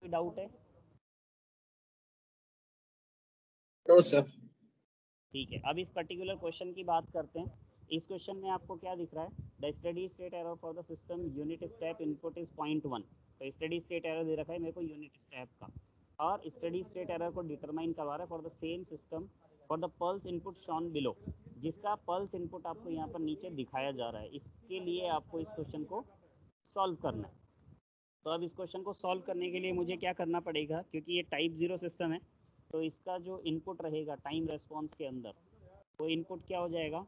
कोई डाउट है? No sir. ठीक है, अब इस पर्टिकुलर क्वेश्चन की बात करते हैं। इस क्वेश्चन में आपको क्या दिख रहा है? The steady state error for the system unit step input is 0.1। तो स्टडी स्टेट एरर दे रखा है मेरे को यूनिट स्टेप का, और स्टडी स्टेट एरर को डिटरमाइन करवा रहा है for the same system for the pulse input shown below, जिसका पल्स इनपुट आपको यहाँ पर नीचे दिखाया जा रहा है। इसके लिए आपको इस क्वेश्चन को सॉल्व करना है। तो अब इस क्वेश्चन को सॉल्व करने के लिए मुझे क्या करना पड़ेगा, क्योंकि ये टाइप 0 सिस्टम है, तो इसका जो इनपुट रहेगा टाइम रेस्पॉन्स के अंदर, वो इनपुट क्या हो जाएगा?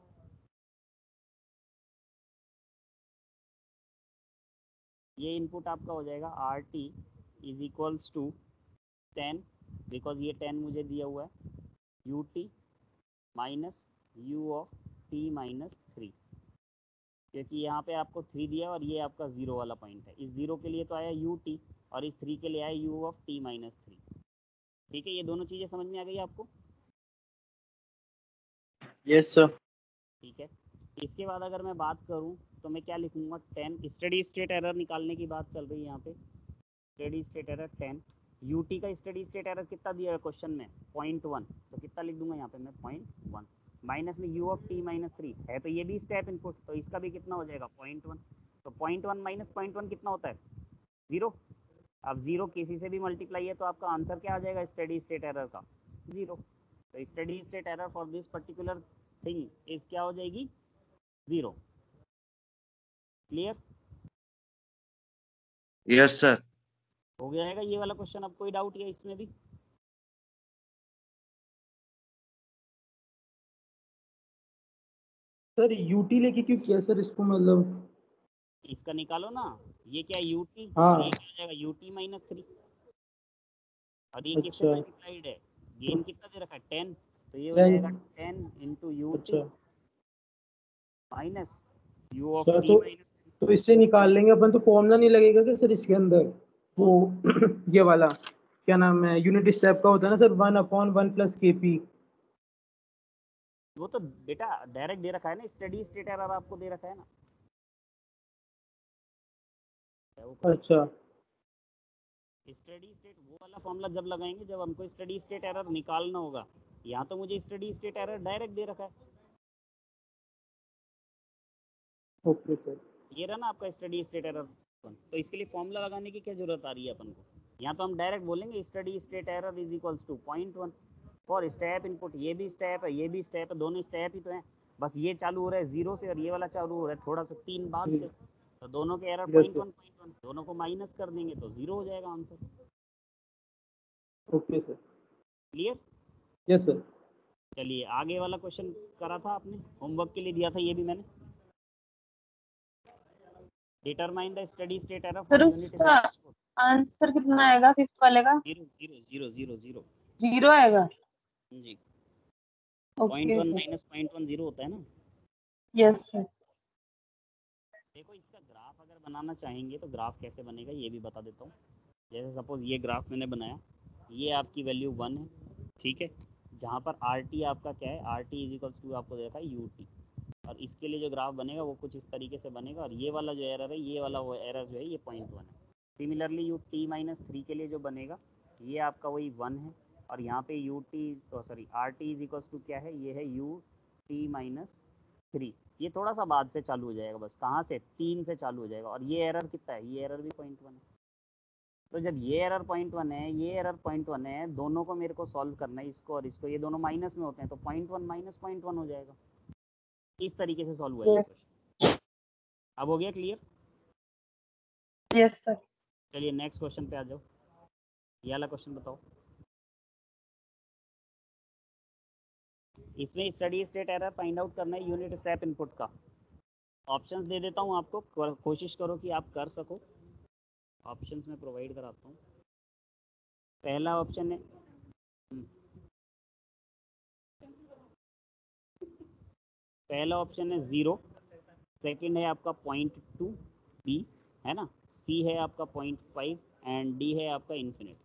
ये इनपुट आपका हो जाएगा R T is equals to 10, because ये 10 मुझे दिया हुआ है, U T minus U of T minus 3, क्योंकि यहाँ पे आपको 3 दिया और ये आपका 0 वाला पॉइंट है। इस 0 के लिए तो आया यू टी और इस 3 के लिए आया यू ऑफ टी माइनस 3। ठीक है, ये दोनों चीज़ें समझ में आ गई आपको? Yes sir. ठीक है, इसके बाद अगर मैं बात करूं तो मैं क्या लिखूंगा? 10 स्टडी स्टेट एरर निकालने की बात चल रही है यहाँ पे। स्टडी स्टेट एरर 10, यूटी का स्टडी स्टेट एरर कितना दिया है क्वेश्चन में? 0.1, तो कितना लिख दूंगा यहाँ पे मैं? 0.1 माइनस में यू ऑफ टी माइनस 3 है, तो ये भी स्टेप इनपुट, तो इसका भी कितना हो जाएगा? 0.1। तो 0.1 माइनस 0.1 कितना होता है? 0। अब 0 किसी से भी मल्टीप्लाई है तो आपका आंसर क्या आ जाएगा स्टडी स्टेट एरर का? 0। तो steady state error for this particular thing is क्या हो जाएगी? 0। क्लियर? Yes sir. हो जाएगा ये वाला क्वेश्चन। अब कोई डाउट है इसमें भी? सर यूटी लेके क्यों किया सर इसको, मतलब इसका निकालो ना, ये क्या यूटी हाँ और ये क्या हो जाएगा? यूटी माइनस 3, और ये किससे अच्छा मल्टीप्लाइड है? गेन कितना दे रखा है? 10, तो ये हो 10 जाएगा 10 इंटू यूटी अच्छा minus U of sir. T minus 3। तो इससे निकाल लेंगे अपन, तो फॉर्मूला नहीं लगेगा क्या सर इसके अंदर? वो ये वाला क्या नाम है, यूनिट स्टेप का होता है ना सर, 1/1 प्लस के पी। वो तो बेटा डायरेक्ट दे रखा है ना, स्टडी स्टेट एरर आपको दे रखा है ना। अच्छा स्टडी स्टेट वो वाला फॉर्मूला जब लगाएंगे जब हमको स्टडी स्टेट एरर निकालना होगा। यहाँ तो मुझे स्टडी स्टेट एरर डायरेक्ट दे रखा है। Okay sir. ये रहा ना आपका स्टडी स्टेट एरर, तो इसके लिए फॉर्मूला लगाने की क्या जरूरत आ रही है अपन को? यहाँ तो हम डायरेक्ट बोलेंगे steady state error is equals to 0.1 for step input. ये भी स्टेप है, ये भी स्टेप है, दोनों स्टेप ही तो हैं, बस ये चालू हो रहा है 0 से और ये वाला चालू हो रहा है थोड़ा सा 3 बाद से, तो दोनों के एरर यस सर। 0.1 दोनों को माइनस कर देंगे तो 0 हो जाएगा answer. Okay sir. Clear? Yes sir. चलिए आगे वाला क्वेश्चन करा था आपने, होमवर्क के लिए दिया था ये भी मैंने। Determine the steady state error sir for unit उसका आंसर कितना आएगा फिफ्थ वाले का? 0 0 0 0 0 0 आएगा। जी। Okay 0.1 sir. माइनस 0.1 0 होता है ना। Yes sir. देखो इसका ग्राफ अगर बनाना चाहेंगे तो ग्राफ कैसे बनेगा ये भी बता देता हूँ। जैसे सपोज ये ग्राफ मैंने बनाया, ये आपकी वैल्यू 1 है, ठीक है, जहाँ पर आर टी आपका क्या है? R T is equals to आपको दे रखा है यू टी, और इसके लिए जो ग्राफ बनेगा वो कुछ इस तरीके से बनेगा, और ये वाला जो एरर है, ये वाला वो एरर जो है ये 0.1 है। सिमिलरली यू टी माइनस 3 के लिए जो बनेगा ये आपका वही 1 है, और यहाँ पे U T sorry R T is equals to क्या है? ये है यू टी माइनस 3। ये थोड़ा सा बाद से चालू हो जाएगा, बस कहाँ से? 3 से चालू हो जाएगा, और ये एरर कितना है? ये एरर भी 0.1 है। तो जब ये एरर 0.1 है, ये एरर 0.1 है, दोनों को मेरे को सॉल्व करना है, इसको और इसको, ये दोनों माइनस में होते हैं, तो 0.1 माइनस 0.1 हो जाएगा। इस तरीके से सॉल्व हुआ ये यस क्वेश्चन। अब हो गया क्लियर? Yes sir. चलिए नेक्स्ट क्वेश्चन पे आ जाओ। ये वाला क्वेश्चन बताओ। इसमें steady state error find out करना है यूनिट स्टेप इनपुट का। ऑप्शंस दे देता हूँ आपको, कोशिश करो कि आप कर सको। ऑप्शंस में प्रोवाइड कराता हूँ। पहला ऑप्शन है पहला ऑप्शन है 0, सेकंड है आपका 0.2 बी, है ना, सी है आपका 0.5 एंड डी है आपका इन्फिनिट।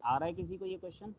आ रहा है किसी को ये क्वेश्चन?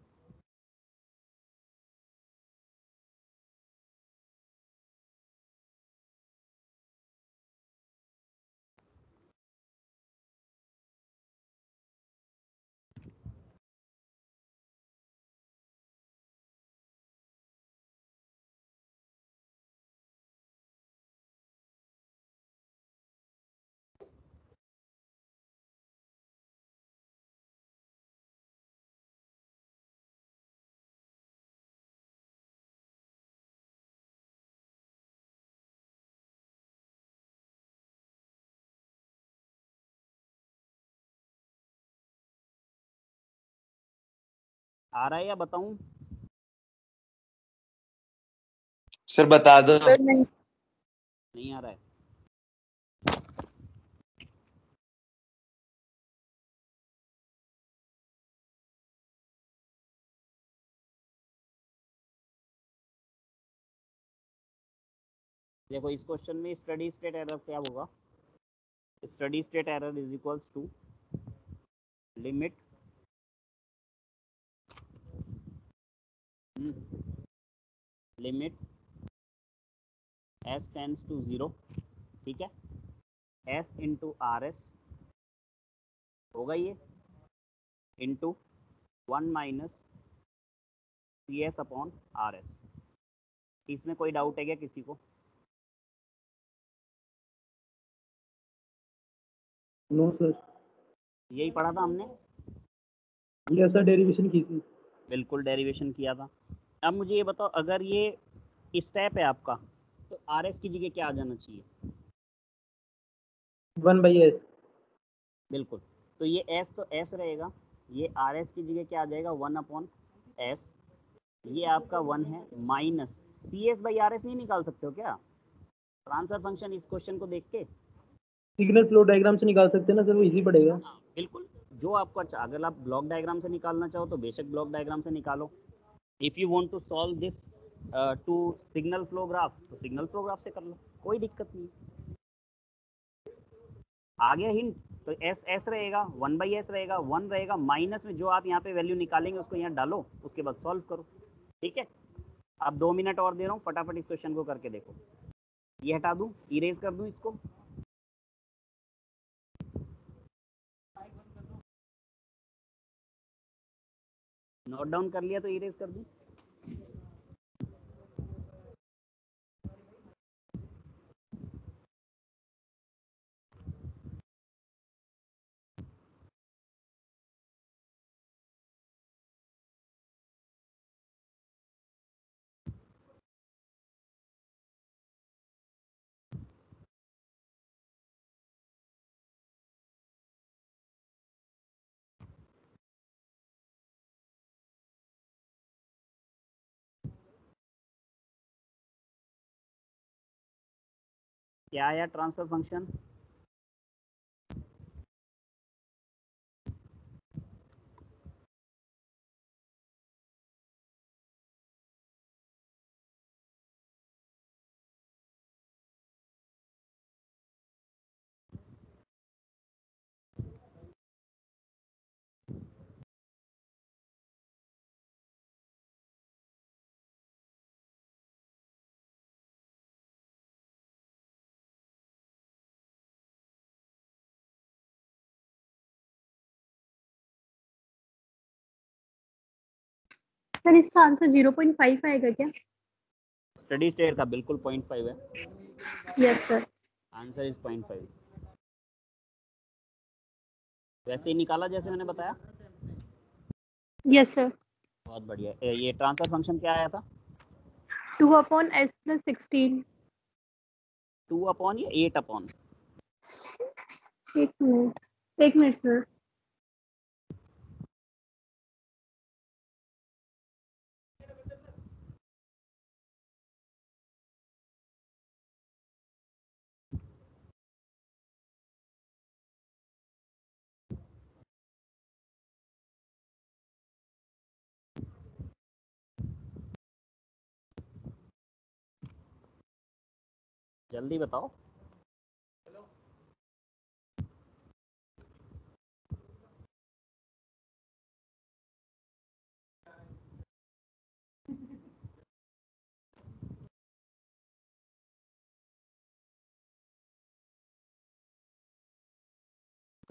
आ रहा है या बताऊं? सर बता दो। सर नहीं। नहीं आ रहा है? देखो इस क्वेश्चन में स्टडी स्टेट एरर क्या होगा? Steady state error is equals to limit limit s tends to 0, ठीक है, s इंटू आर एस होगा ये, into 1 minus C S upon R S. इसमें कोई डाउट है क्या किसी को? No sir. यही पढ़ा था हमने? ये सर डेरिवेशन की थी। बिल्कुल डेरिवेशन किया था। अब मुझे ये बताओ, अगर ये स्टेप है आपका, तो आर एस की जगह क्या आ जाना चाहिए? 1/s। बिल्कुल। तो ये s तो s रहेगा, ये आर एस की जगह क्या आ जाएगा? 1 अपॉन एस। ये आपका 1 है, minus C S by R S नहीं निकाल सकते हो क्या ट्रांसफर फंक्शन इस क्वेश्चन को देख के? सिग्नल फ्लो डायग्राम से निकाल सकते हैं ना सर, वो इजी पड़ेगा। बिल्कुल, जो आपको अच्छा, अगर आप ब्लॉक डायग्राम से निकालना चाहो तो बेशक ब्लॉक डायग्राम से निकालो। If you want to solve this to signal flow graph, तो सिग्नल फ्लो ग्राफ से कर लो, कोई दिक्कत नहीं। आ गया हिंट? तो एस एस रहेगा, 1/s रहेगा, 1 रहेगा, माइनस में जो आप यहाँ पे वैल्यू निकालेंगे उसको यहाँ डालो, उसके बाद सॉल्व करो, ठीक है। अब 2 मिनट और दे रहा हूँ, फटाफट इस क्वेश्चन को करके देखो। ये हटा दूँ, इरेज कर दूँ इसको? नोट डाउन कर लिया तो इरेज कर दूँ? क्या आया ट्रांसफर फंक्शन? सर इसका आंसर 0.5 आएगा क्या? स्टडी स्टेट का बिल्कुल 0.5 है, यस सर। Answer is 0.5। वैसे ही निकाला जैसे मैंने बताया। Yes sir. बहुत बढ़िया। ये ट्रांसफर फंक्शन क्या आया था? 2/s plus 16। 2 अपॉन या 8 अपॉन? एक मिनट, एक मिनट सर। जल्दी बताओ।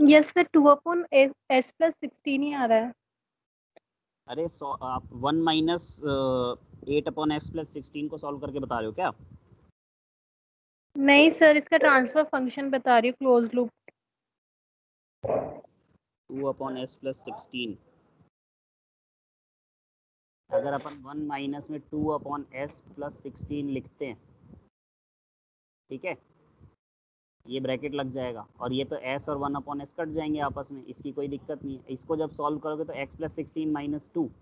यस सर 2/s+16 ही आ रहा है। अरे आप 1 माइनस 8/s+16 को सॉल्व करके बता रहे हो क्या? नहीं सर, इसका ट्रांसफर फंक्शन बता रही हूँ क्लोज लूप। 2/s+16 अगर अपन 1 माइनस में 2/s+16 लिखते हैं, ठीक है, ये ब्रैकेट लग जाएगा और ये तो s और 1/s कट जाएंगे आपस में, इसकी कोई दिक्कत नहीं है। इसको जब सॉल्व करोगे तो x+16 - 2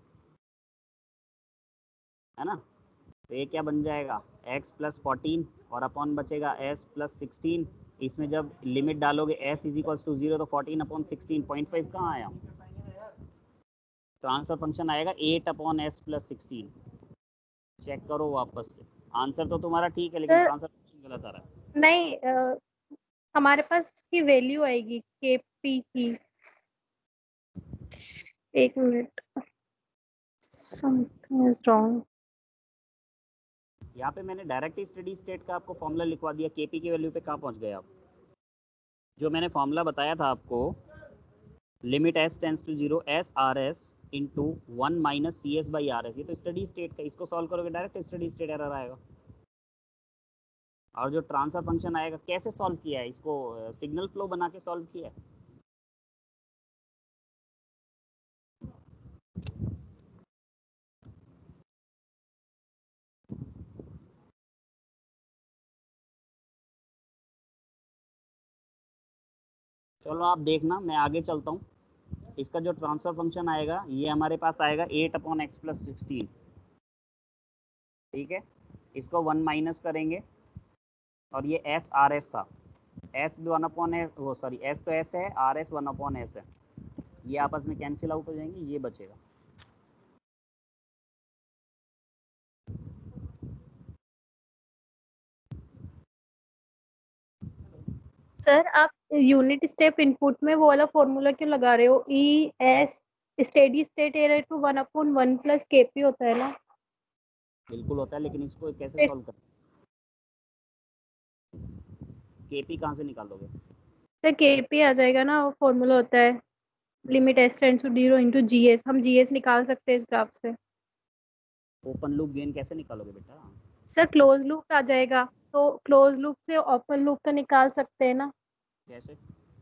है ना, तो ये क्या बन जाएगा x+14 और अपॉन बचेगा s+16। इसमें जब लिमिट डालोगे s = 0 तो 14/16 0.5 कहाँ आया? ट्रांसफर फंक्शन आएगा 8/s+16। चेक करो वापस से, आंसर तो तुम्हारा ठीक है लेकिन सर ट्रांसफर फंक्शन गलत आ रहा है। नहीं, हमारे पास की वैल्यू आएगी kp की। एक मिनट, समथिंग इज रॉन्ग। यहाँ पे मैंने डायरेक्ट स्टडी स्टेट का आपको फॉर्मूला लिखवा दिया, केपी की वैल्यू पे कहाँ पहुँच गए आप? जो मैंने फॉर्मूला बताया था आपको, limit s tends to 0 S R S into 1 minus C S by R S, ये तो स्टडी स्टेट का, इसको सॉल्व करोगे डायरेक्ट स्टडी स्टेट एरर आएगा। और जो ट्रांसफर फंक्शन आएगा कैसे सॉल्व किया है, इसको सिग्नल फ्लो बना के सॉल्व किया है। चलो आप देखना, मैं आगे चलता हूँ। इसका जो ट्रांसफर फंक्शन आएगा ये हमारे पास आएगा 8/x+16, ठीक है। इसको 1 माइनस करेंगे और ये एस आर एस था, एस भी 1/s, वो सॉरी एस तो एस है, आर एस 1/s है, ये आपस में कैंसिल आउट हो जाएंगे, ये बचेगा। सर आप यूनिट स्टेप इनपुट में वो वाला फॉर्मूला क्यों लगा रहे हो? E S steady state error to 1/1 plus KP होता है ना। बिल्कुल होता है, लेकिन इसको कैसे फिर सॉल्व करें? केपी कहाँ से निकालोगे? सर केपी आ जाएगा ना, वो फॉर्मूला होता है limit S tends to 0 into GS. हम जीएस निकाल सकते हैं इस ग्राफ से। ओपन लूप गेन कैसे निकालोगे बेटा? सर क्लोज लूप आ जाएगा, तो क्लोज लूप से ओपन लूप तो निकाल सकते हैं ना। कैसे?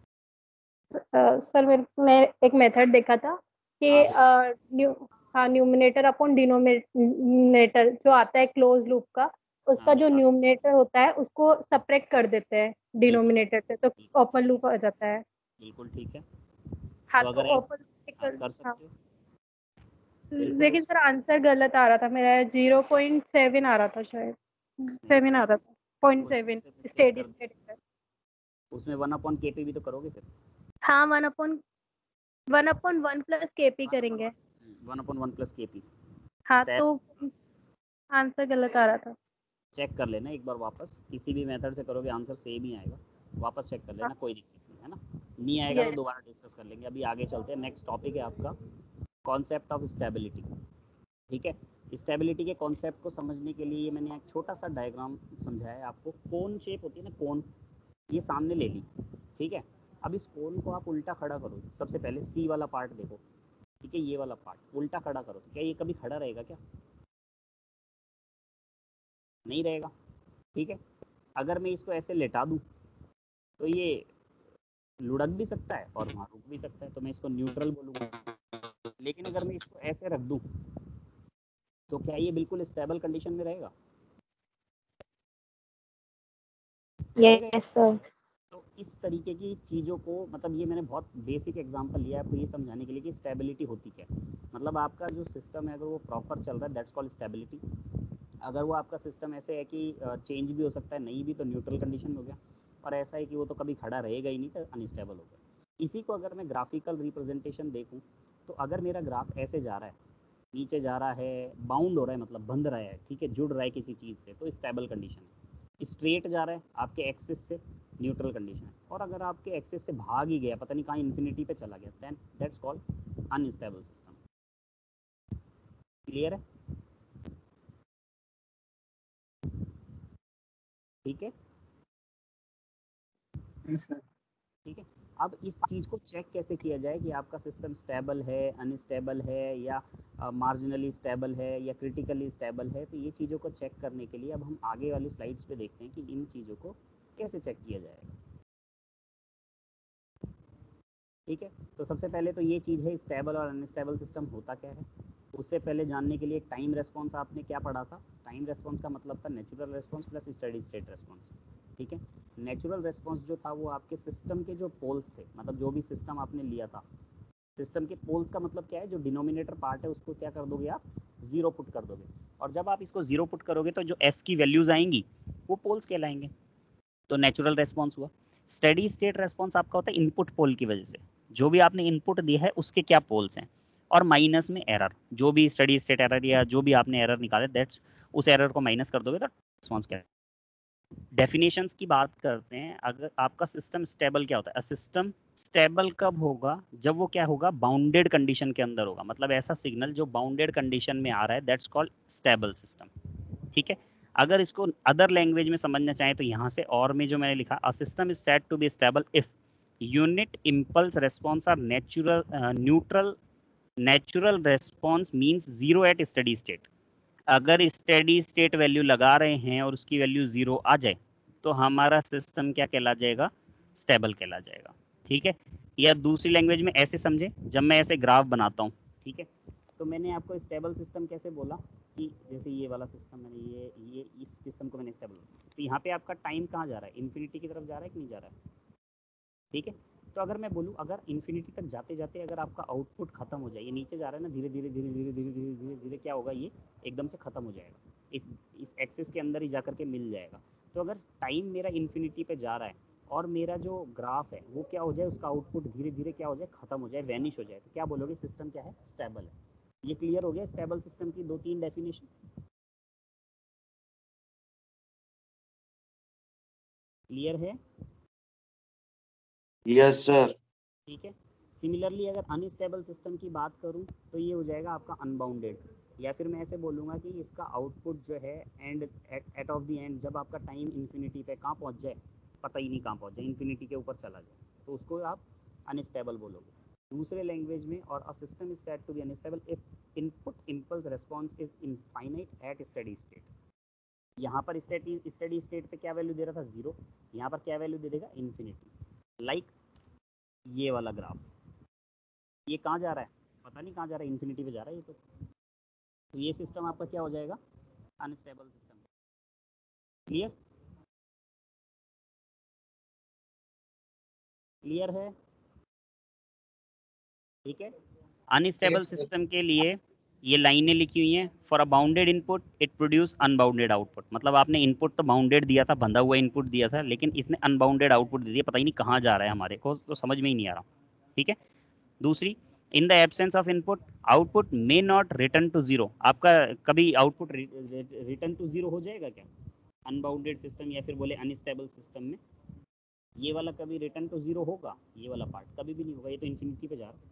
सर मैं एक मेथड देखा था कि हाँ देखो, हाँ, न्यूमिनेटर अपॉन डिनोमिनेटर जो आता है क्लोज लूप का, उसका हाँ जो बता, न्यूमिनेटर होता है उसको सब्ट्रैक्ट कर देते हैं बिल्कुल डिनोमिनेटर से, तो बिल्कुल ओपन लूप आ जाता है। बिल्कुल ठीक है। हाँ तो तो अगर ओपन, आप कर हाँ सकते हो, बिल्कुल लेकिन उस सर आंसर गलत आ रहा था मेरा, 0.7 आ रहा था शायद, 7 आ रहा था, वो जहाँ 0.7 से मिस्टेक स्टेडी कर स्टेट। उसमें 1/kp भी तो करोगे फिर। हाँ 1/1 प्लस केपी 1/1 करेंगे। 1/1 + kp हाँ स्टेप। तो आंसर गलत आ रहा था। चेक कर लेना एक बार वापस, किसी भी मेथड से करोगे आंसर सेम ही आएगा, वापस चेक कर लेना, कोई दिक्कत नहीं है ना। नहीं आएगा तो यस। दोबारा डिस्कस कर लेंगे। अभी आगे चलते हैं, नेक्स्ट टॉपिक है आपका कॉन्सेप्ट ऑफ स्टेबिलिटी, ठीक है। स्टेबिलिटी के कॉन्सेप्ट को समझने के लिए मैंने एक छोटा सा डायग्राम समझाया है आपको। कोन शेप होती है ना, कोन, ये सामने ले ली, ठीक है। अब इस कोन को आप उल्टा खड़ा करो, सबसे पहले सी वाला पार्ट देखो, ठीक है, ये वाला पार्ट उल्टा खड़ा करो, तो क्या ये कभी खड़ा रहेगा क्या? नहीं रहेगा, ठीक है। अगर मैं इसको ऐसे लेटा दूँ तो ये लुढ़क भी सकता है और वहाँ रुक भी सकता है, तो मैं इसको न्यूट्रल बोलूँगा। लेकिन अगर मैं इसको ऐसे रख दूँ तो क्या ये बिल्कुल स्टेबल कंडीशन में रहेगा? रहेगा। Yes sir. तो इस तरीके की चीज़ों को, मतलब ये मैंने बहुत बेसिक एग्जांपल लिया है आपको ये समझाने के लिए कि स्टेबिलिटी होती क्या है। मतलब आपका जो सिस्टम है अगर वो प्रॉपर चल रहा है, दैट्स कॉल्ड स्टेबिलिटी। अगर वो आपका सिस्टम ऐसे है कि चेंज भी हो सकता है, नहीं भी, तो न्यूट्रल कंडीशन में हो गया। और ऐसा है कि वो तो कभी खड़ा रहेगा ही नहीं, तो अनस्टेबल हो गया। इसी को अगर मैं ग्राफिकल रिप्रेजेंटेशन देखूँ, तो अगर मेरा ग्राफ ऐसे जा रहा है, नीचे जा रहा है, बाउंड हो रहा है, मतलब बंध रहा है, ठीक है, जुड़ रहा है किसी चीज़ से, तो स्टेबल कंडीशन है। स्ट्रेट जा रहा है आपके एक्सिस से, न्यूट्रल कंडीशन है। और अगर आपके एक्सिस से भाग ही गया, पता नहीं कहाँ इन्फिनिटी पे चला गया, then that's called unstable system. Clear है? ठीक है, ठीक है। अब इस चीज़ को चेक कैसे किया जाए कि आपका सिस्टम स्टेबल है, अनस्टेबल है, या मार्जिनली स्टेबल है, या क्रिटिकली स्टेबल है। तो ये चीज़ों को चेक करने के लिए अब हम आगे वाली स्लाइड्स पे देखते हैं कि इन चीज़ों को कैसे चेक किया जाएगा। ठीक है, तो सबसे पहले तो ये चीज़ है स्टेबल और अनस्टेबल सिस्टम होता क्या है। उससे पहले जानने के लिए एक टाइम रेस्पॉन्स आपने क्या पढ़ा था। टाइम रेस्पॉन्स का मतलब था natural response plus steady state response. ठीक है, नेचुरल रेस्पॉन्स जो था वो आपके सिस्टम के जो पोल्स थे, मतलब जो भी सिस्टम आपने लिया था, सिस्टम के पोल्स का मतलब क्या है, जो डिनोमिनेटर पार्ट है उसको क्या कर दोगे आप, ज़ीरो पुट कर दोगे। और जब आप इसको ज़ीरो पुट करोगे तो जो एस की वैल्यूज़ आएंगी वो पोल्स कहलाएंगे। तो नेचुरल रेस्पॉन्स हुआ। स्टेडी स्टेट रेस्पॉन्स आपका होता है इनपुट पोल की वजह से, जो भी आपने इनपुट दिया है उसके क्या पोल्स हैं, और माइनस में एरर, जो भी स्टेडी स्टेट एरर या जो भी आपने एरर निकाले दैट्स, उस एरर को माइनस कर दोगे तो रिस्पॉन्स क्या है। डेफिनेशंस की बात करते हैं। अगर आपका सिस्टम स्टेबल क्या होता है, सिस्टम स्टेबल कब होगा, जब वो क्या होगा, बाउंडेड कंडीशन के अंदर होगा। मतलब ऐसा सिग्नल जो बाउंडेड कंडीशन में आ रहा है दैट्स कॉल्ड स्टेबल सिस्टम। ठीक है, अगर इसको अदर लैंग्वेज में समझना चाहें तो यहाँ से और में जो मैंने लिखा, a system is said to be stable if unit impulse response are natural neutral, natural response means zero at steady state. अगर स्टेडी स्टेट वैल्यू लगा रहे हैं और उसकी वैल्यू ज़ीरो आ जाए तो हमारा सिस्टम क्या कहला जाएगा, स्टेबल कहला जाएगा। ठीक है, या दूसरी लैंग्वेज में ऐसे समझे, जब मैं ऐसे ग्राफ बनाता हूँ, ठीक है, तो मैंने आपको स्टेबल सिस्टम कैसे बोला कि जैसे ये वाला सिस्टम मैंने ये इस सिस्टम को मैंने स्टेबल, तो यहाँ पे आपका टाइम कहाँ जा रहा है, इन्फिनिटी की तरफ जा रहा है कि नहीं जा रहा है। ठीक है, तो अगर मैं बोलूँ अगर इन्फिनिटी तक जाते जाते अगर आपका आउटपुट खत्म हो जाए, ये नीचे जा रहा है ना, धीरे धीरे धीरे धीरे धीरे धीरे धीरे धीरे क्या होगा, ये एकदम से ख़त्म हो जाएगा, इस एक्सिस के अंदर ही जा करके मिल जाएगा। तो अगर टाइम मेरा इन्फिनिटी पे जा रहा है और मेरा जो ग्राफ है वो क्या हो जाए, उसका आउटपुट धीरे धीरे क्या हो जाए, ख़त्म हो जाए, वैनिश हो जाए, तो क्या बोलोगे, सिस्टम क्या है, स्टेबल है। ये क्लियर हो गया स्टेबल सिस्टम की 2-3 डेफिनेशन, क्लियर है। Yes sir. ठीक है, सिमिलरली अगर अनस्टेबल सिस्टम की बात करूं तो ये हो जाएगा आपका अनबाउंडेड, या फिर मैं ऐसे बोलूँगा कि इसका आउटपुट जो है and at of the end, जब आपका टाइम इन्फिनिटी पे कहाँ पहुंच जाए, पता ही नहीं कहाँ पहुंच जाए, इन्फिनिटी के ऊपर चला जाए, तो उसको आप अनस्टेबल बोलोगे दूसरे लैंग्वेज में। और a system is said to be unstable if input impulse response is infinite at steady state. यहाँ पर स्टेडी स्टेट पे क्या वैल्यू दे रहा था, जीरो, यहाँ पर क्या वैल्यू दे देगा, इन्फिनिटी। लाइक ये वाला ग्राफ, ये कहाँ जा रहा है, पता नहीं कहाँ जा रहा है, इन्फिनिटी पे जा रहा है ये तो ये सिस्टम आपका क्या हो जाएगा, अनस्टेबल सिस्टम। क्लियर, क्लियर है। ठीक है, अनस्टेबल यस सर। सिस्टम के लिए ये लाइनें लिखी हुई हैं, for a bounded input it produce unbounded output. मतलब आपने इनपुट तो बाउंडेड दिया था, बंधा हुआ इनपुट दिया था, लेकिन इसने अनबाउंडेड आउटपुट दे दिया, पता ही नहीं कहाँ जा रहा है, हमारे को तो समझ में ही नहीं आ रहा। ठीक है, दूसरी, in the absence of input output may not return to zero. आपका कभी आउटपुट रिटर्न टू जीरो हो जाएगा क्या, अनबाउंडेड सिस्टम या फिर बोले अनस्टेबल सिस्टम में ये वाला कभी रिटर्न टू जीरो होगा, ये वाला पार्ट कभी भी नहीं होगा, ये तो इन्फिनिटी पे जा रहा है।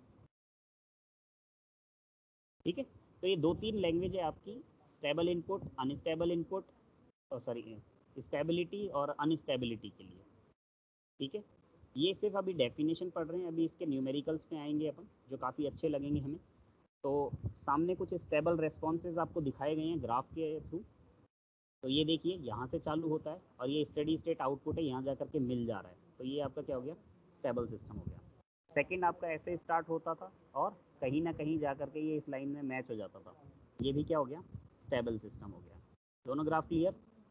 ठीक है, तो ये 2-3 लैंग्वेज है आपकी, stable input, unstable input, sorry stability और अनस्टेबिलिटी के लिए। ठीक है, ये सिर्फ अभी डेफिनेशन पढ़ रहे हैं, अभी इसके न्यूमेरिकल्स पे आएंगे अपन, जो काफ़ी अच्छे लगेंगे हमें। तो सामने कुछ स्टेबल रेस्पॉन्सेज आपको दिखाए गए हैं ग्राफ के थ्रू। तो ये देखिए यहाँ से चालू होता है और ये स्टेडी स्टेट आउटपुट है, यहाँ जा करके मिल जा रहा है, तो ये आपका क्या हो गया, स्टेबल सिस्टम हो गया। सेकंड आपका ऐसे स्टार्ट होता था और कहीं ना कहीं जा करके ये इस लाइन में मैच हो जाता था, ये भी क्या हो गया, स्टेबल सिस्टम हो गया। दोनों ग्राफ क्लियर।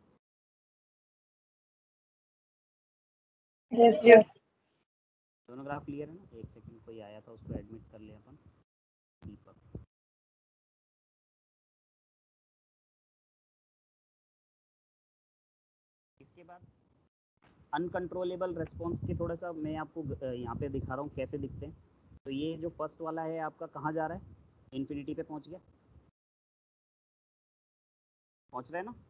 यस दोनों ग्राफ क्लियर है ना। एक सेकंड, कोई आया था उसको एडमिट कर लिया अपन, दीपक। इसके बाद अनकंट्रोलेबल रेस्पॉन्स के थोड़ा सा मैं आपको यहाँ पे दिखा रहा हूँ कैसे दिखते हैं। तो ये जो फर्स्ट वाला है आपका कहाँ जा रहा है, इन्फिनिटी पे पहुँच गया, पहुँच रहा है ना,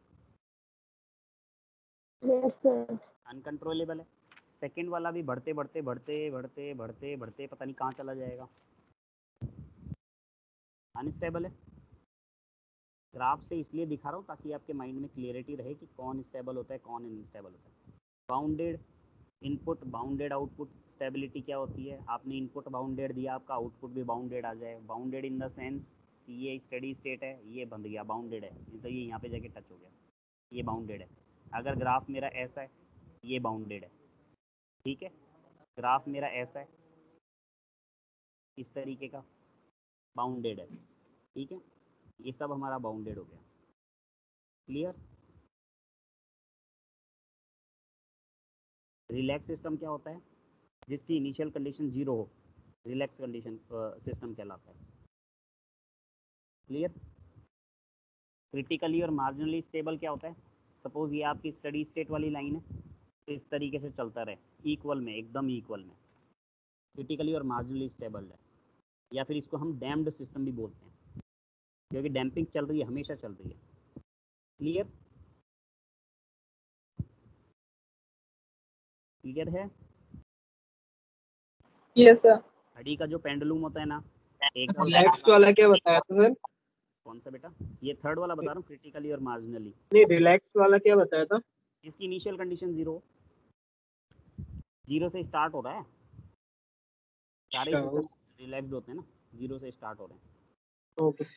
यस सर। अनकंट्रोलेबल है। सेकंड वाला भी बढ़ते बढ़ते बढ़ते बढ़ते बढ़ते बढ़ते पता नहीं कहाँ चला जाएगा, अनस्टेबल है। ग्राफ से इसलिए दिखा रहा हूँ ताकि आपके माइंड में क्लियरिटी रहे कि कौन स्टेबल होता है कौन अनस्टेबल होता है। Bounded input bounded output stability क्या होती है, आपने इनपुट बाउंडेड दिया, आपका आउटपुट भी बाउंडेड आ जाए। बाउंडेड इन द सेंस कि ये स्टेडी स्टेट है, ये बंद गया, बाउंडेड है, तो ये यहाँ पे जाके टच हो गया, ये बाउंडेड है। अगर ग्राफ मेरा ऐसा है, ये बाउंडेड है, ठीक है। ग्राफ मेरा ऐसा है, इस तरीके का, बाउंडेड है, ठीक है। ये सब हमारा बाउंडेड हो गया, क्लियर। रिलैक्स सिस्टम क्या होता है, जिसकी इनिशियल कंडीशन 0 हो, रिलैक्स कंडीशन सिस्टम कहलाता है, क्लियर। क्रिटिकली और मार्जिनली स्टेबल क्या होता है, सपोज ये आपकी स्टडी स्टेट वाली लाइन है, तो इस तरीके से चलता रहे इक्वल में, एकदम इक्वल में, क्रिटिकली और मार्जिनली स्टेबल है। या फिर इसको हम डैम्ड सिस्टम भी बोलते हैं, क्योंकि डैम्पिंग चल रही है, हमेशा चल रही है, क्लियर। क्लियर है। Yes sir. घड़ी का जो पेंडुलम होता है ना, एक रिलैक्स्ड वाला क्या बताया था सर? कौन सा बेटा, ये थर्ड वाला बता रहा हूँ, क्रिटिकली और मार्जिनली। नहीं, रिलैक्स्ड वाला क्या बताया था? इसकी इनिशियल कंडीशन 0 से स्टार्ट हो रहा है, सारे सिस्टम रिलैक्स्ड होते हैं ना, 0 से स्टार्ट हो रहे हैं। ओके।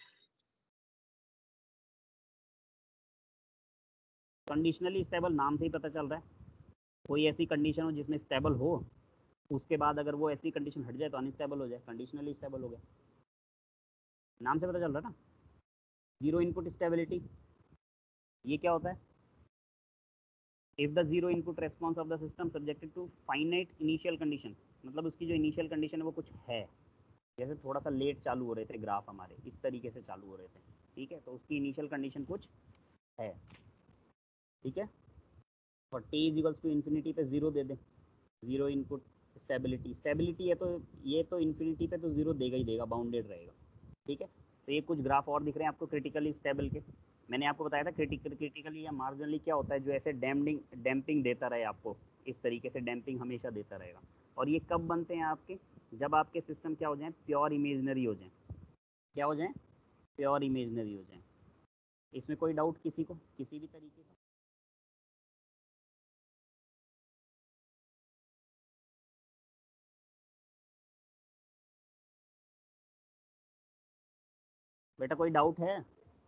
कंडीशनली स्टेबल नाम से ही पता चल रहा है, कोई ऐसी कंडीशन हो जिसमें स्टेबल हो, उसके बाद अगर वो ऐसी कंडीशन हट जाए तो अनस्टेबल हो जाए, कंडीशनली स्टेबल हो गया, नाम से पता चल रहा है ना। जीरो इनपुट स्टेबिलिटी, ये क्या होता है, if the zero input response of the system subjected to finite initial condition, मतलब उसकी जो इनिशियल कंडीशन है वो कुछ है, जैसे थोड़ा सा लेट चालू हो रहे थे ग्राफ हमारे, इस तरीके से चालू हो रहे थे, ठीक है, तो उसकी इनिशियल कंडीशन कुछ है, ठीक है। और t इक्वल्स टू इन्फिनिटी पे 0 दे दें, जीरो इनपुट स्टेबिलिटी, स्टेबिलिटी है तो ये तो इन्फिनिटी पे तो 0 देगा ही देगा, बाउंडेड रहेगा, ठीक है। तो ये कुछ ग्राफ और दिख रहे हैं आपको क्रिटिकली स्टेबल के, मैंने आपको बताया था क्रिटिकली या मार्जिनली क्या होता है, जो ऐसे डैम्पिंग देता रहे आपको, इस तरीके से डैम्पिंग हमेशा देता रहेगा। और ये कब बनते हैं आपके, जब आपके सिस्टम क्या हो जाए, प्योर इमेजनरी हो जाए, क्या हो जाए, प्योर इमेजनरी हो जाए। इसमें कोई डाउट किसी को, किसी भी तरीके का। बेटा कोई डाउट है?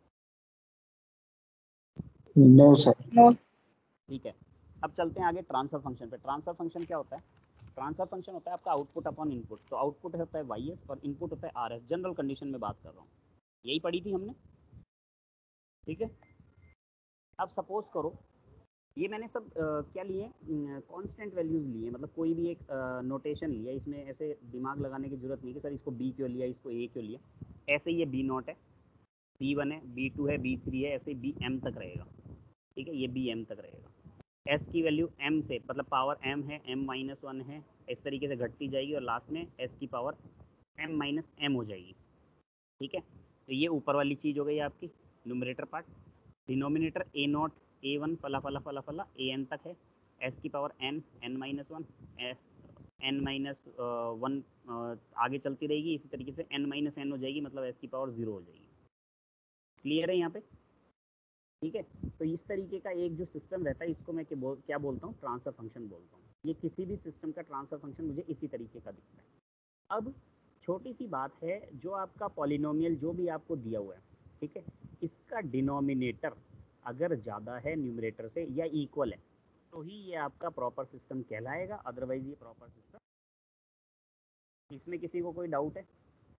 No sir. नो। ठीक है, अब चलते हैं आगे ट्रांसफर फंक्शन पे। ट्रांसफर फंक्शन क्या होता है, ट्रांसफर फंक्शन होता है आपका आउटपुट अपॉन इनपुट, तो आउटपुट होता है वाई और इनपुट होता है आर एस, जनरल कंडीशन में बात कर रहा हूँ, यही पढ़ी थी हमने, ठीक है। अब सपोज करो ये मैंने सब क्या लिए, कांस्टेंट वैल्यूज लिए, मतलब कोई भी एक नोटेशन लिया, इसमें ऐसे दिमाग लगाने की जरूरत नहीं कि सर इसको बी क्यों लिया, इसको ए क्यों लिया, ऐसे ये बी नॉट है, B1 है, B2 है, B3 है, ऐसे बी एम तक रहेगा, ठीक है, ये बी एम तक रहेगा। एस की वैल्यू m से, मतलब पावर m है, m-1 है, इस तरीके से घटती जाएगी और लास्ट में s की पावर m-m हो जाएगी, ठीक है। तो ये ऊपर वाली चीज़ हो गई आपकी numerator part. Denominator a0 a1 फला फला फला फला an तक है, s की पावर n-1 s n-1 आगे चलती रहेगी, इसी तरीके से n-n हो जाएगी, मतलब s की पावर 0 हो जाएगी, क्लियर है यहाँ पे, ठीक है। तो इस तरीके का एक जो सिस्टम रहता है, इसको मैं क्या बोलता हूँ, ट्रांसफर फंक्शन बोलता हूँ। ये किसी भी सिस्टम का ट्रांसफर फंक्शन मुझे इसी तरीके का दिखता है। अब छोटी सी बात है, जो आपका पॉलिनोमियल जो भी आपको दिया हुआ है, ठीक है, इसका डिनोमिनेटर अगर ज़्यादा है न्यूमरेटर से या इक्वल है, तो ही ये आपका प्रॉपर सिस्टम कहलाएगा, अदरवाइज ये प्रॉपर सिस्टम। इसमें किसी को कोई डाउट है?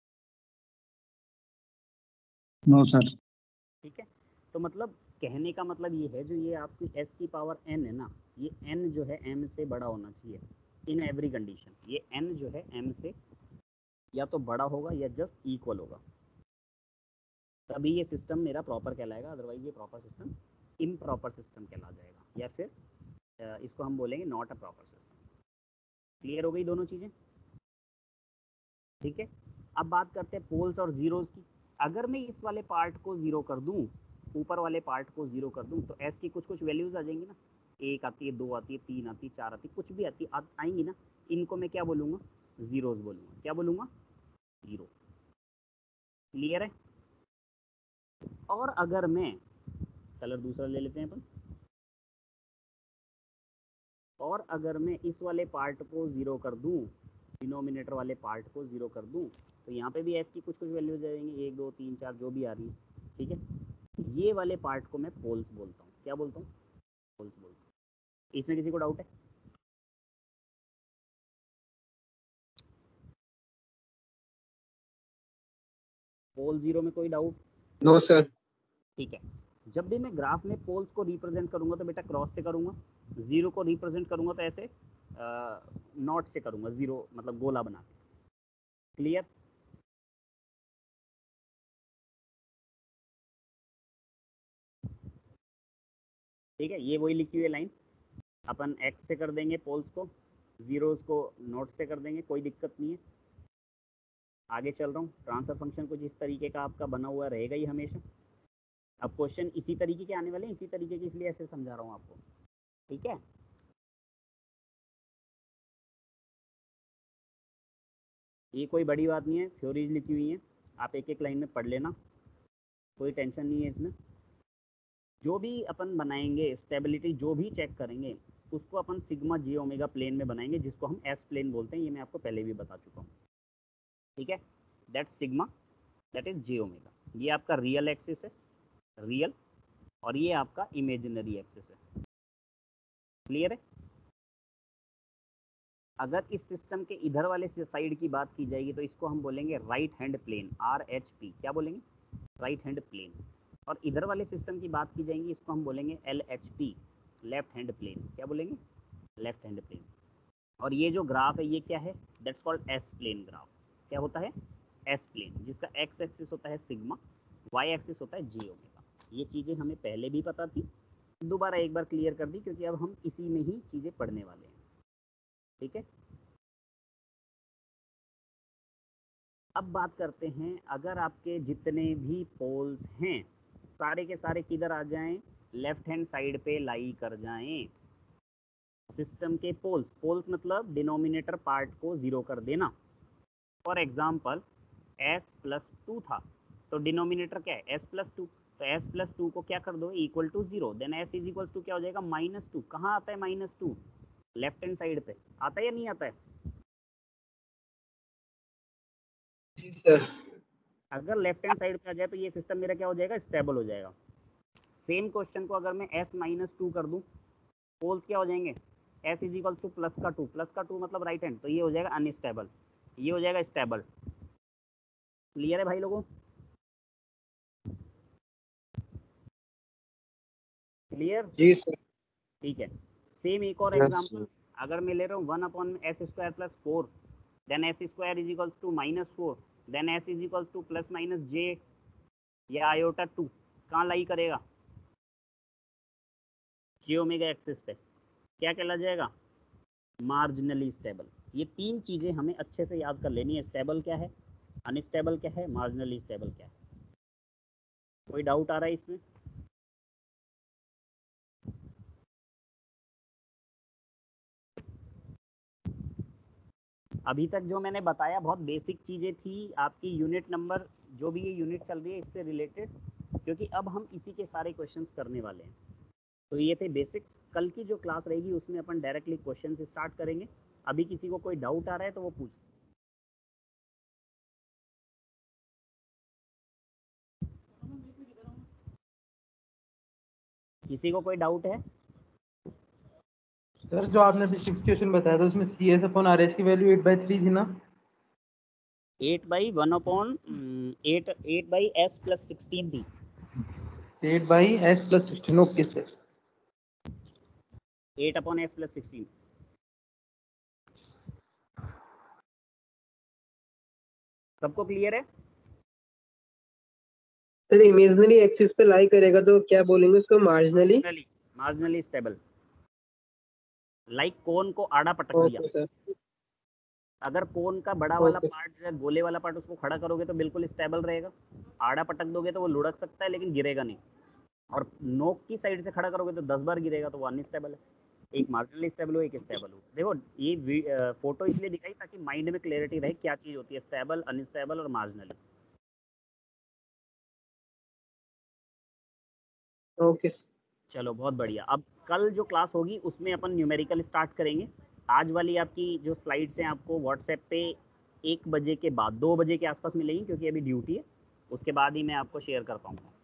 No sir. ठीक है, तो मतलब कहने का मतलब ये है, जो ये आपकी s की पावर n है ना, ये n जो है m से बड़ा होना चाहिए इन एवरी कंडीशन, ये n जो है m से या तो बड़ा होगा या जस्ट इक्वल होगा, तभी ये सिस्टम मेरा प्रॉपर कहलाएगा, अदरवाइज ये प्रॉपर सिस्टम इम्प्रॉपर सिस्टम कहला जाएगा, या फिर इसको हम बोलेंगे not a proper system. Clear हो गई दोनों चीज़ें, ठीक है। अब बात करते हैं पोल्स और जीरोस की। अगर मैं इस वाले पार्ट को 0 कर दूं, ऊपर वाले पार्ट को 0 कर दूं, तो एस की कुछ वैल्यूज आ जाएंगी ना, 1 आती है, 2 आती है, 3 आती है, 4 आती है, कुछ भी आएंगी ना, इनको मैं क्या बोलूँगा, जीरोस बोलूँगा, क्या बोलूँगा, जीरो। क्लियर है। और अगर मैं कलर दूसरा ले लेते हैं अपन, और अगर मैं इस वाले पार्ट को 0 कर दूं, डिनोमिनेटर वाले पार्ट को 0 कर दूं, तो यहाँ पे भी एस की कुछ कुछ वैल्यू जाएंगी, 1 2 3 4 जो भी आ रही है, ठीक है। ये वाले पार्ट को मैं पोल्स बोलता हूँ। क्या बोलता हूँ? पोल्स बोलता हूँ। इसमें किसी को डाउट है? पोल 0 में कोई डाउट? No sir. ठीक है। जब भी मैं ग्राफ में पोल्स को रिप्रेजेंट करूंगा तो बेटा क्रॉस से करूंगा, 0 को रिप्रेजेंट करूंगा तो ऐसे नॉट से करूंगा, 0 मतलब गोला बना के। क्लियर? ठीक है, ये वही लिखी हुई लाइन, अपन एक्स से कर देंगे पोल्स को, जीरोस को नोट से कर देंगे, कोई दिक्कत नहीं है। आगे चल रहा हूँ। ट्रांसफर फंक्शन कुछ इस तरीके का आपका बना हुआ रहेगा ही हमेशा। अब क्वेश्चन इसी तरीके के आने वाले हैं, इसी तरीके के, इसलिए ऐसे समझा रहा हूँ आपको। ठीक है, ये कोई बड़ी बात नहीं है, थ्योरीज लिखी हुई है, आप एक एक लाइन में पढ़ लेना, कोई टेंशन नहीं है इसमें। जो भी अपन बनाएंगे स्टेबिलिटी, जो भी चेक करेंगे उसको अपन सिग्मा जे ओमेगा प्लेन में बनाएंगे, जिसको हम एस प्लेन बोलते हैं। ये मैं आपको पहले भी बता चुका हूँ। ठीक है, that sigma, that is J omega. ये आपका रियल एक्सिस है, रियल, और ये आपका इमेजिनरी एक्सिस है। क्लियर है? अगर इस सिस्टम के इधर वाले साइड की बात की जाएगी तो इसको हम बोलेंगे राइट हैंड प्लेन, RHP। क्या बोलेंगे? Right hand plane. और इधर वाले सिस्टम की बात की जाएगी, इसको हम बोलेंगे LHP, लेफ्ट हैंड प्लेन। क्या बोलेंगे? Left hand plane. और ये जो ग्राफ है ये क्या है? That's called S plane graph. क्या होता है? एस प्लेन, जिसका एक्स एक्सिस होता है सिग्मा, वाई एक्सिस होता है जे ओमेगा। ये चीज़ें हमें पहले भी पता थी, दोबारा एक बार क्लियर कर दी, क्योंकि अब हम इसी में ही चीज़ें पढ़ने वाले हैं। ठीक है, अब बात करते हैं, अगर आपके जितने भी पोल्स हैं सारे के सारे किधर आ जाएं? लेफ्ट हैंड साइड पे लाई कर जाएं। सिस्टम के पोल्स, पोल्स मतलब डिनोमिनेटर पार्ट को 0 कर देना। फॉर एग्जाम्पल s+2 था, तो डिनोमिनेटर क्या है? s+2, तो s+2 को क्या कर दो? Equal to 0, then s is equal to क्या हो जाएगा? -2। कहाँ आता है -2? लेफ्ट हैंड साइड पे आता है या नहीं आता है? जी सर। अगर लेफ्ट हैंड साइड पे आ जाए तो ये सिस्टम मेरा क्या हो जाएगा? स्टेबल हो जाएगा। सेम क्वेश्चन को अगर मैं s-2 कर दूं, पोल्स क्या हो जाएंगे? s इज इक्वल टू +2, +2 मतलब राइट हैंड, तो ये हो जाएगा अनस्टेबल, ये हो जाएगा स्टेबल। क्लियर है भाई लोगों? क्लियर? जी सर। ठीक है, सेम एक और एग्जांपल, अगर मैं ले रहा हूँ 1/s²+4, then s² is equal to -4, then s is equal to +-j या आयोटा 2, कहाँ लाई करेगा? जे ओमेगा एक्सिस पे। क्या कहला जाएगा? Marginally stable. ये तीन चीज़ें हमें अच्छे से याद कर लेनी है। स्टेबल क्या है, अनस्टेबल क्या है, मार्जिनली स्टेबल क्या है। कोई डाउट आ रहा है इसमें? अभी तक जो मैंने बताया बहुत बेसिक चीज़ें थी, आपकी यूनिट नंबर जो भी ये यूनिट चल रही है इससे रिलेटेड, क्योंकि अब हम इसी के सारे क्वेश्चंस करने वाले हैं। तो ये थे बेसिक्स। कल की जो क्लास रहेगी उसमें अपन डायरेक्टली क्वेश्चन से स्टार्ट करेंगे। अभी किसी को कोई डाउट आ रहा है तो वो पूछ। किसी को कोई डाउट है? सर जो आपने अभी सिचुएशन बताया था उसमें CS/RS की वैल्यू 8/3 थी ना? 8/s+16 थी। 8/s+16, okay sir. 8/s+16। सबको क्लियर है? सर इमेजिनरी एक्सिस पे लाई करेगा तो क्या बोलेंगे उसको? Marginally. Marginally stable. Like cone को आड़ा पटक दिया। Okay sir. अगर कोन का बड़ा वाला ओके पार्ट जो है, गोले वाला पार्ट, उसको खड़ा करोगे तो बिल्कुल स्टेबल रहेगा। आड़ा पटक दोगे तो वो लुढ़क सकता है लेकिन गिरेगा नहीं। और नोक की साइड से खड़ा करोगे तो 10 बार गिरेगा, तो वो अनस्टेबल है। एक मार्जिनली स्टेबल हो, एक स्टेबल हो। देखो ये फोटो इसलिए दिखाई ताकि माइंड में क्लैरिटी रहे क्या चीज़ होती है स्टेबल, अनस्टेबल और मार्जिनली। ओके। चलो बहुत बढ़िया। अब कल जो क्लास होगी उसमें अपन न्यूमेरिकल स्टार्ट करेंगे। आज वाली आपकी जो स्लाइड्स हैं आपको व्हाट्सएप पे 1 बजे के बाद 2 बजे के आसपास मिलेंगी, क्योंकि अभी ड्यूटी है, उसके बाद ही मैं आपको शेयर कर पाऊँगा।